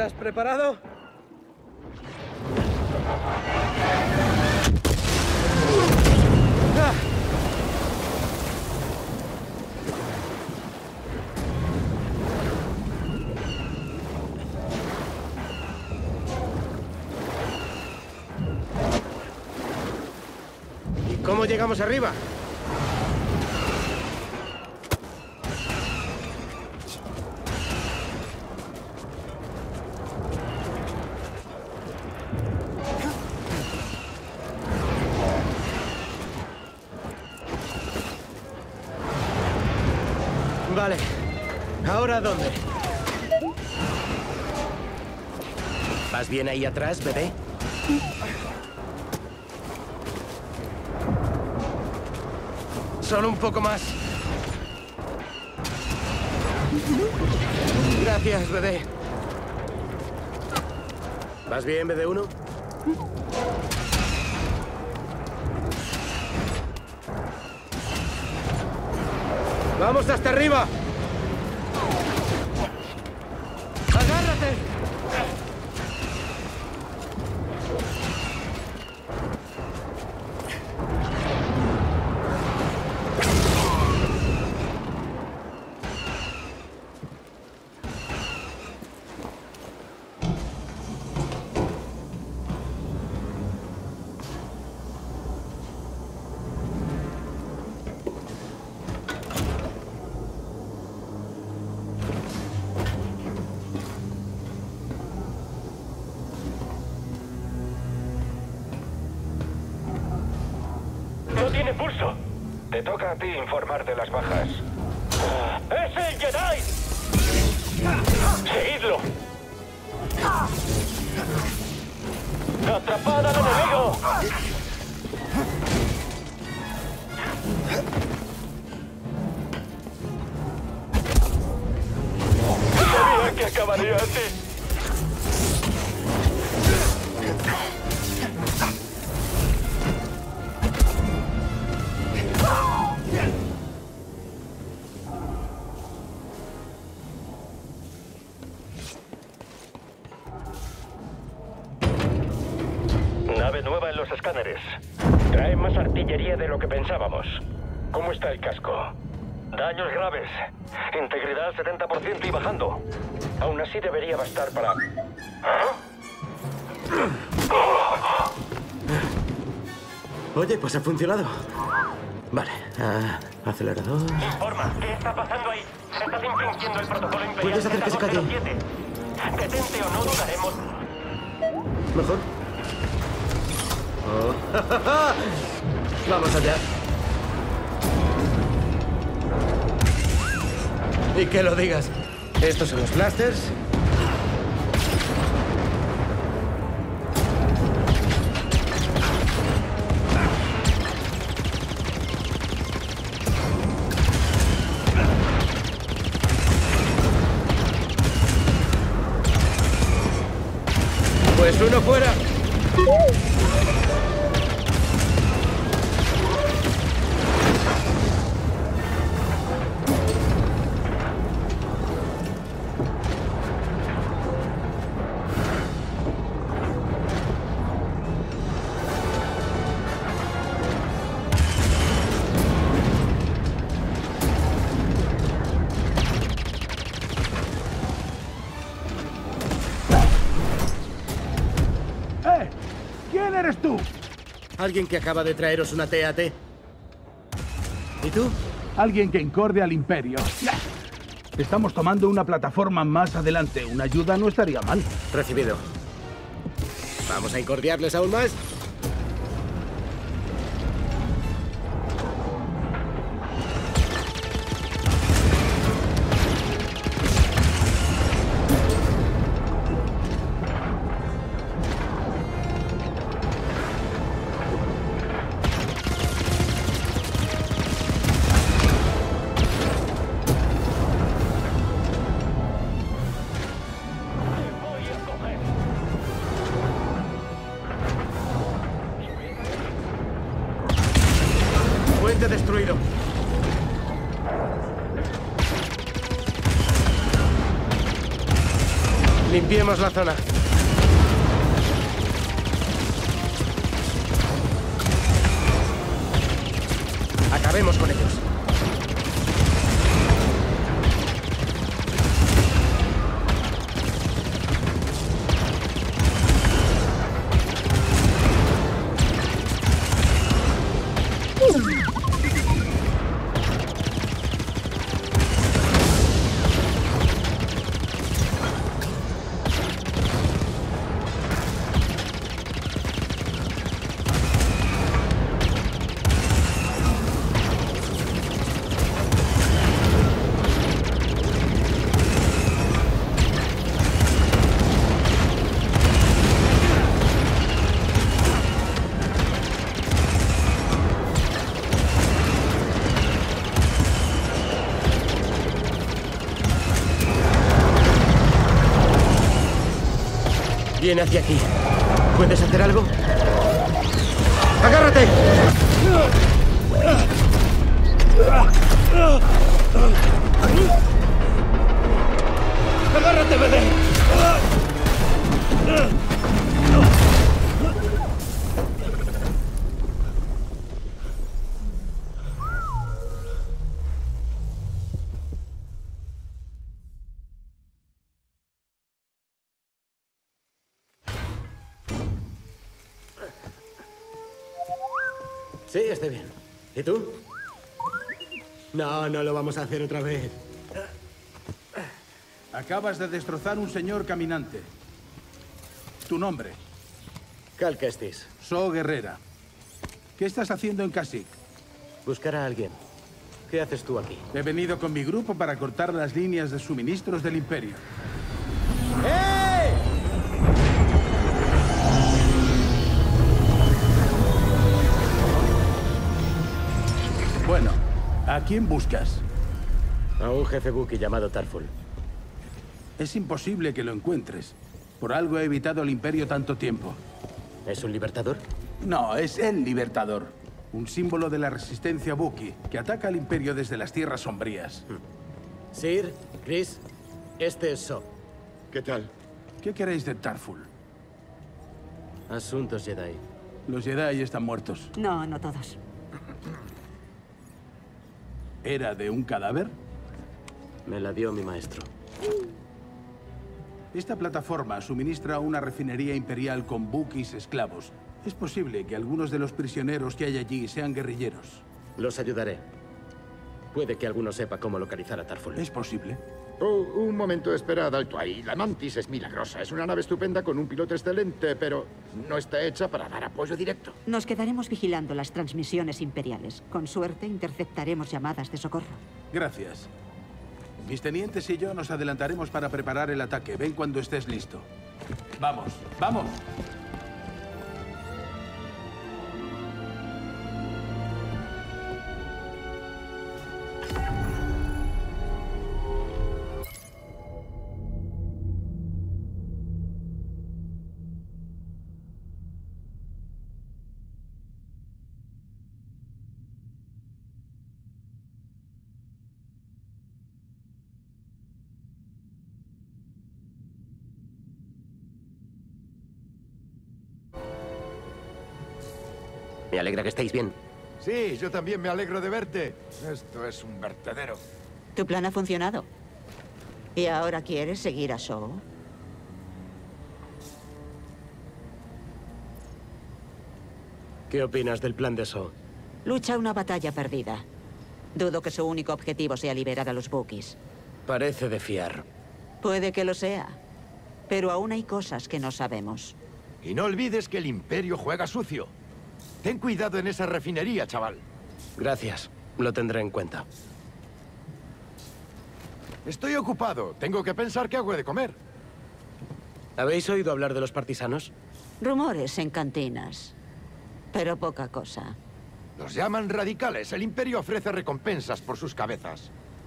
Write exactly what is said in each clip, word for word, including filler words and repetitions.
¿Estás preparado? ¡Ah! ¿Y cómo llegamos arriba? Vale. ¿Ahora dónde? ¿Vas bien ahí atrás, bebé? Solo un poco más. Gracias, bebé. ¿Vas bien, B D uno? ¡Vamos hasta arriba! ¡Agárrate! No tiene pulso. Te toca a ti informar de las bajas. ¡Es el Jedi! ¡Seguidlo! ¡Atrapad al enemigo! Sabía que acabaría así. Nave nueva en los escáneres. Trae más artillería de lo que pensábamos. ¿Cómo está el casco? Daños graves. Integridad al setenta por ciento y bajando. Aún así debería bastar para... ¿Ah? Oye, pues ha funcionado. Vale, ah, acelerador... Informa, ¿qué está pasando ahí? Estás infringiendo el protocolo imperial. ¿Puedes hacer que se calle? Detente o no dudaremos. ¿Mejor? Oh. Vamos allá. Y que lo digas. Estos son los blasters. Pues uno fuera. ¿Quién eres tú? Alguien que acaba de traeros una T A T. ¿Y tú? Alguien que incorde al Imperio. Estamos tomando una plataforma más adelante. Una ayuda no estaría mal. Recibido. ¿Vamos a incordiarles aún más? Puente destruido. Limpiemos la zona. Acabemos con ellos. Viene hacia aquí. ¿Puedes hacer algo? ¡Agárrate! ¡Agárrate, bebé! Sí, estoy bien. ¿Y tú? No, no lo vamos a hacer otra vez. Acabas de destrozar un señor caminante. Tu nombre. Cal Kestis. So Guerrera. ¿Qué estás haciendo en Kashyyyk? Buscar a alguien. ¿Qué haces tú aquí? He venido con mi grupo para cortar las líneas de suministros del Imperio. ¡Eh! Bueno, ¿a quién buscas? A un jefe Wookiee llamado Tarful. Es imposible que lo encuentres. Por algo he evitado el Imperio tanto tiempo. ¿Es un libertador? No, es el Libertador. Un símbolo de la resistencia Wookiee, que ataca al Imperio desde las Tierras Sombrías. Sir, Chris, este es So. ¿Qué tal? ¿Qué queréis de Tarful? Asuntos Jedi. Los Jedi están muertos. No, no todos. ¿Era de un cadáver? Me la dio mi maestro. Esta plataforma suministra una refinería imperial con Wookiees esclavos. Es posible que algunos de los prisioneros que hay allí sean guerrilleros. Los ayudaré. Puede que alguno sepa cómo localizar a Tarful. ¿Es posible? Oh, un momento, esperad, alto ahí. La Mantis es milagrosa. Es una nave estupenda con un piloto excelente, pero no está hecha para dar apoyo directo. Nos quedaremos vigilando las transmisiones imperiales. Con suerte, interceptaremos llamadas de socorro. Gracias. Mis tenientes y yo nos adelantaremos para preparar el ataque. Ven cuando estés listo. ¡Vamos! ¡Vamos! Me alegra que estéis bien. Sí, yo también me alegro de verte. Esto es un vertedero. Tu plan ha funcionado. ¿Y ahora quieres seguir a Shaw? ¿Qué opinas del plan de So? Lucha una batalla perdida. Dudo que su único objetivo sea liberar a los Wookiees. Parece de fiar. Puede que lo sea. Pero aún hay cosas que no sabemos. Y no olvides que el Imperio juega sucio. Ten cuidado en esa refinería, chaval. Gracias. Lo tendré en cuenta. Estoy ocupado. Tengo que pensar qué hago de comer. ¿Habéis oído hablar de los partisanos? Rumores en cantinas. Pero poca cosa. Los llaman radicales. El Imperio ofrece recompensas por sus cabezas.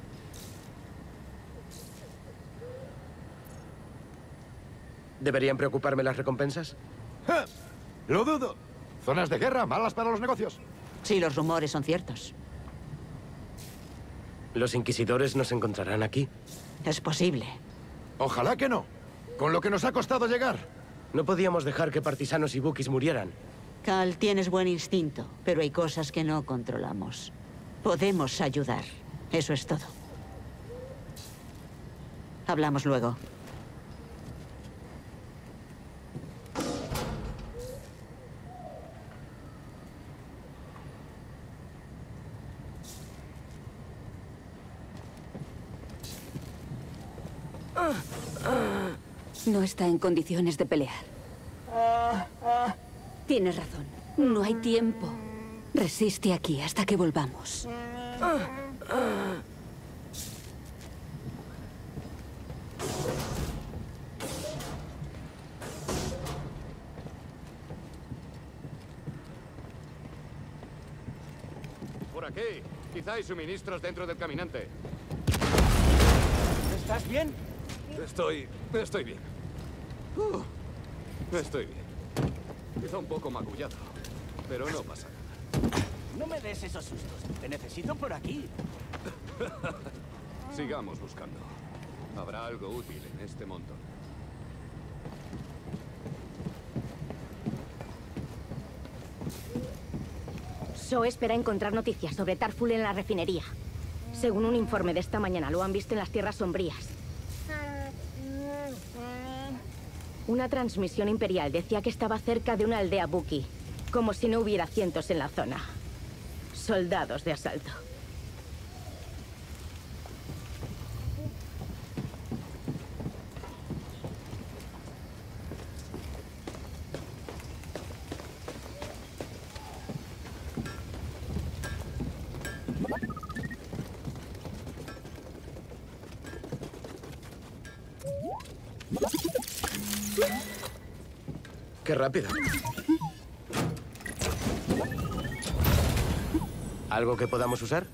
¿Deberían preocuparme las recompensas? ¡Ja! Lo dudo. Zonas de guerra, malas para los negocios. Si los rumores son ciertos. ¿Los inquisidores nos encontrarán aquí? Es posible. Ojalá que no. con lo que nos ha costado llegar. No podíamos dejar que partisanos y Wookiees murieran. Cal, tienes buen instinto, pero hay cosas que no controlamos. Podemos ayudar. Eso es todo. Hablamos luego. No está en condiciones de pelear. Tienes razón. No hay tiempo. Resiste aquí hasta que volvamos. Por aquí. Quizá hay suministros dentro del caminante. ¿Estás bien? Estoy... estoy bien. Uh, estoy bien. Quizá un poco magullado, pero no pasa nada. No me des esos sustos. Te necesito por aquí. Sigamos buscando. Habrá algo útil en este montón. Shaw espera encontrar noticias sobre Tarful en la refinería. Según un informe de esta mañana, lo han visto en las Tierras Sombrías. Una transmisión imperial decía que estaba cerca de una aldea Wookiee, como si no hubiera cientos en la zona. Soldados de asalto. ¡Qué rápido! ¿Algo que podamos usar?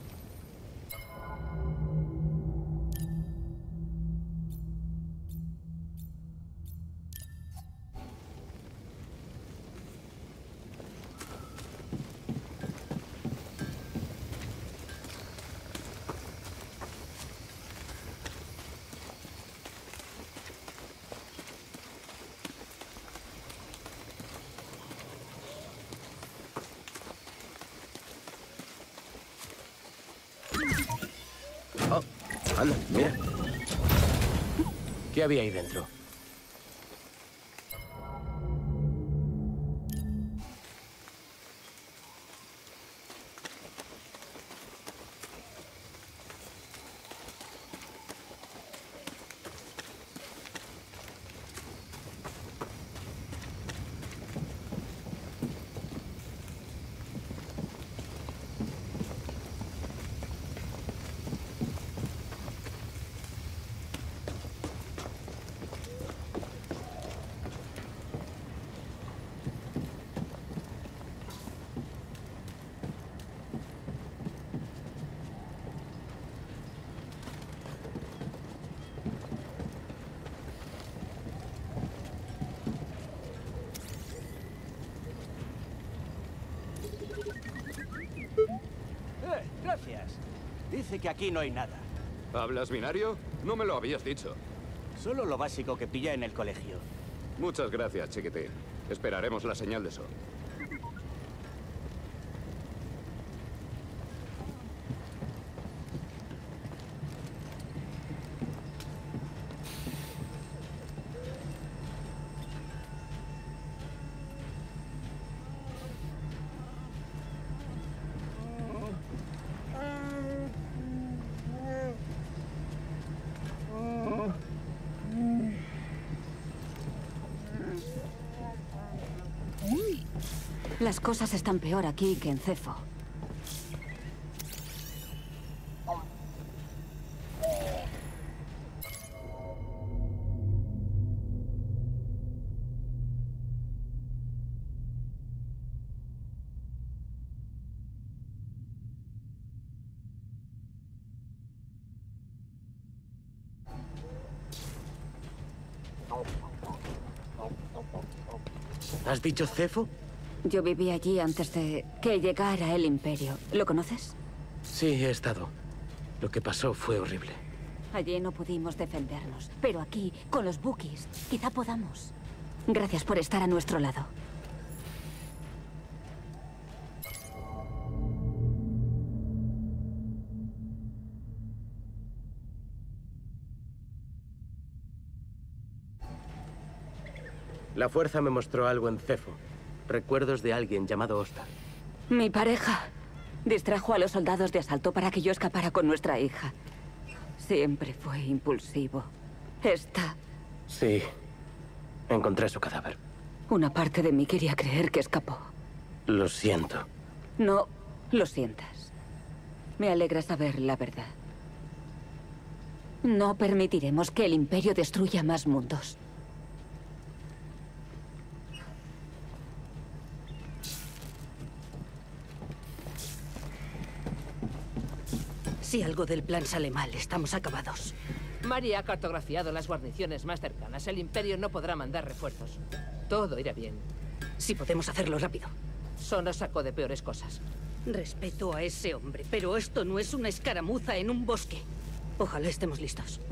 Oh, anda, mira. ¿Qué había ahí dentro? Eh, gracias. Dice que aquí no hay nada. ¿Hablas binario? No me lo habías dicho. Solo lo básico que pilla en el colegio. Muchas gracias, chiquitín. Esperaremos la señal de Shaw. Las cosas están peor aquí que en Cefo. ¿Has dicho Cefo? Yo viví allí antes de que llegara el Imperio. ¿Lo conoces? Sí, he estado. Lo que pasó fue horrible. Allí no pudimos defendernos, pero aquí, con los Wookiees, quizá podamos. Gracias por estar a nuestro lado. La fuerza me mostró algo en Cefo. Recuerdos de alguien llamado Ostar. Mi pareja distrajo a los soldados de asalto para que yo escapara con nuestra hija. Siempre fue impulsivo. Esta... Sí. Encontré su cadáver. Una parte de mí quería creer que escapó. Lo siento. No lo sientas. Me alegra saber la verdad. No permitiremos que el Imperio destruya más mundos. Si algo del plan sale mal, estamos acabados. Mari ha cartografiado las guarniciones más cercanas. El Imperio no podrá mandar refuerzos. Todo irá bien. Si podemos hacerlo rápido. Solo sacó de peores cosas. Respeto a ese hombre, pero esto no es una escaramuza en un bosque. Ojalá estemos listos.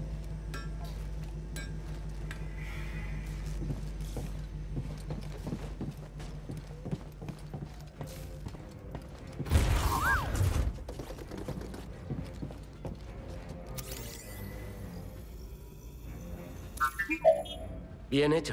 Bien hecho.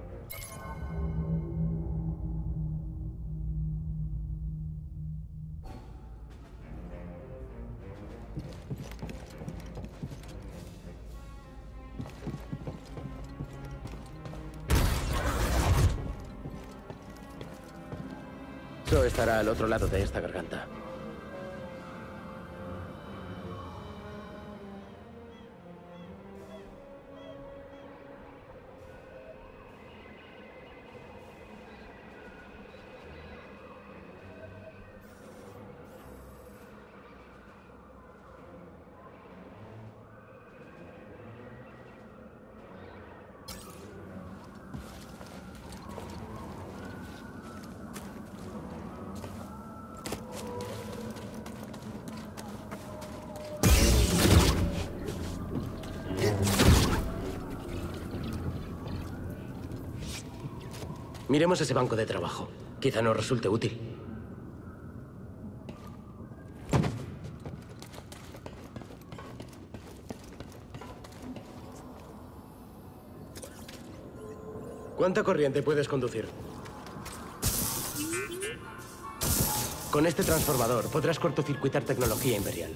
Eso estará al otro lado de esta garganta. Miremos ese banco de trabajo. Quizá nos resulte útil. ¿Cuánta corriente puedes conducir? Con este transformador podrás cortocircuitar tecnología imperial.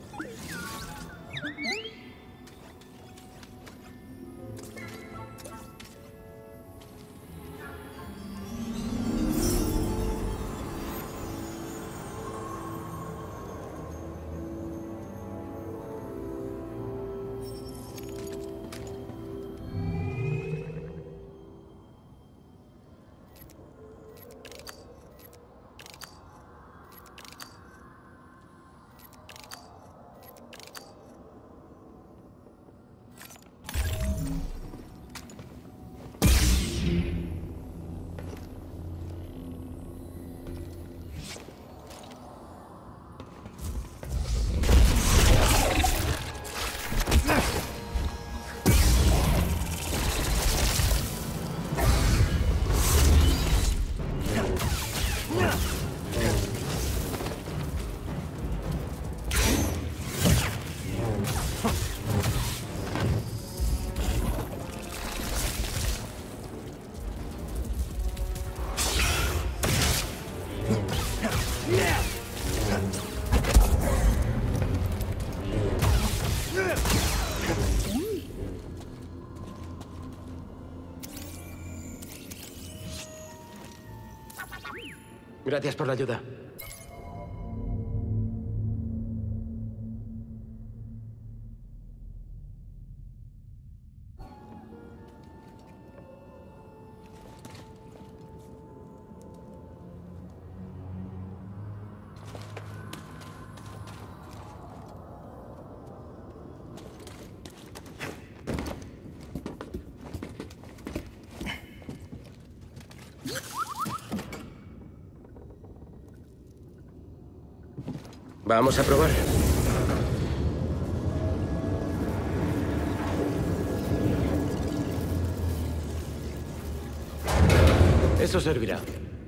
Gracias por la ayuda. Vamos a probar. Eso servirá.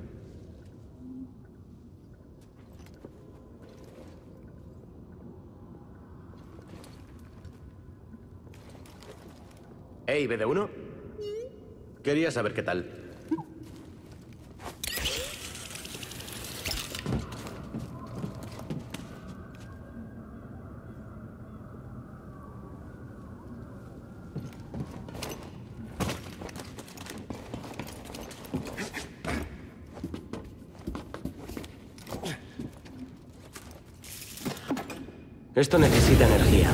Hey, B D uno. Quería saber qué tal. Esto necesita energía.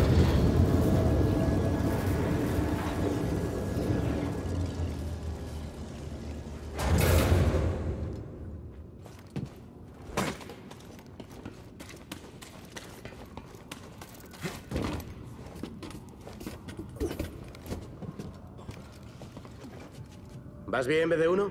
¿Vas bien, B D uno?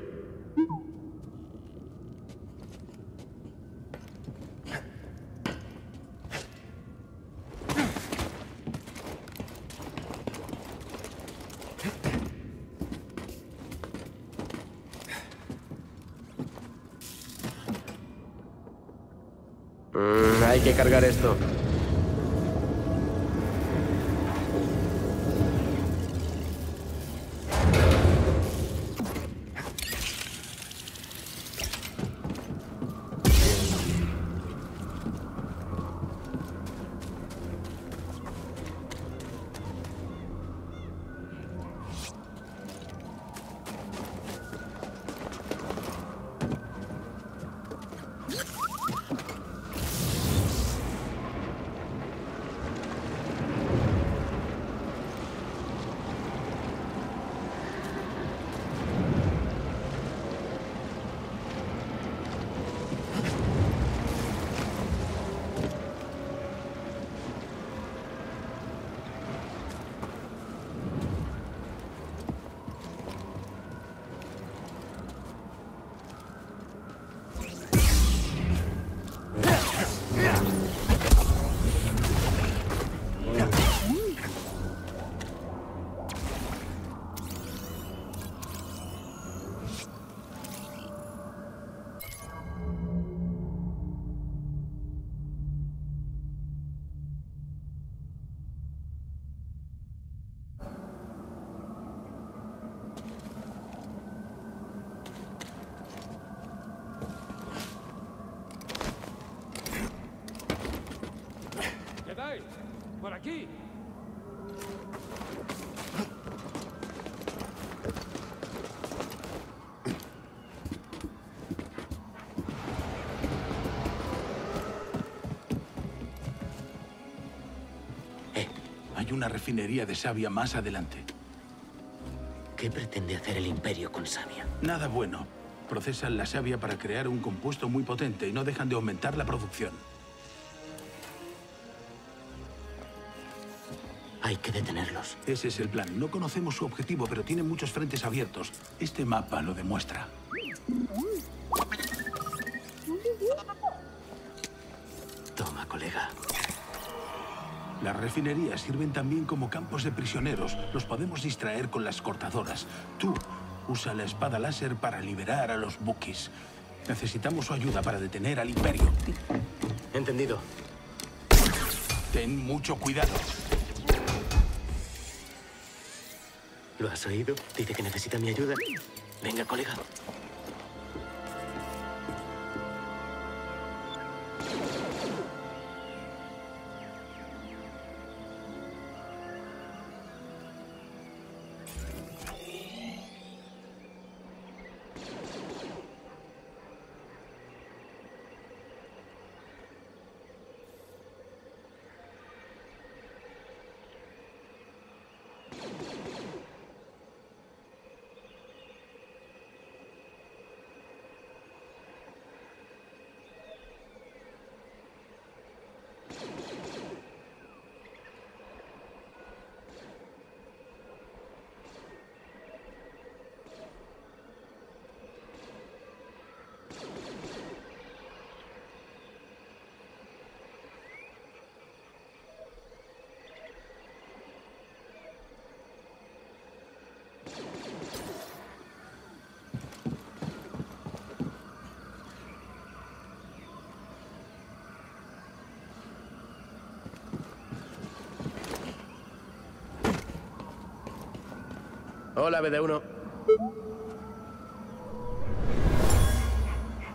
Mm, hay que cargar esto. ¡Por aquí! Eh, hay una refinería de savia más adelante. ¿Qué pretende hacer el Imperio con savia? Nada bueno. Procesan la savia para crear un compuesto muy potente y no dejan de aumentar la producción. Hay que detenerlos. Ese es el plan. No conocemos su objetivo, pero tienen muchos frentes abiertos. Este mapa lo demuestra. Toma, colega. Las refinerías sirven también como campos de prisioneros. Los podemos distraer con las cortadoras. Tú, usa la espada láser para liberar a los Wookiees. Necesitamos su ayuda para detener al Imperio. Entendido. Ten mucho cuidado. ¿Lo has oído? Dice que necesita mi ayuda. Venga, colega. Hola, B D uno.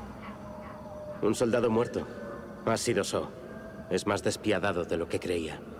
Un soldado muerto. Ha sido So. Es más despiadado de lo que creía.